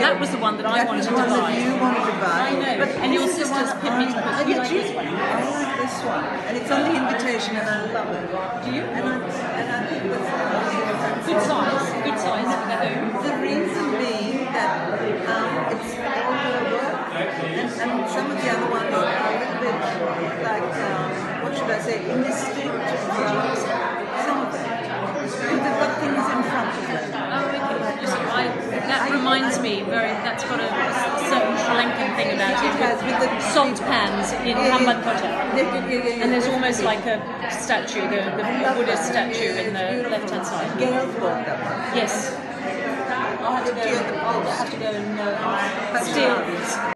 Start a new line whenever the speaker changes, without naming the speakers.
that was the one that I wanted to buy.
That you wanted to buy.
I know.
But
and your sisters picked me to put. You like this one?
I like this one, and it's on the invitation, and I love it.
Do you?
And I think that's
good size. Good size for the home.
The reason being that it's older work, and some of the other ones are a little bit like what should I say, indistinct. Some of them. They've got things in front of them.
Oh, okay. Listen, that reminds me that's got a certain Sri Lankan thing about it.
It has with the
salt pans in Hamban Kota. And there's almost like a statue, the Buddhist statue in the left-hand side.
Girls bought them.
Yes. I'll have to go and steal these.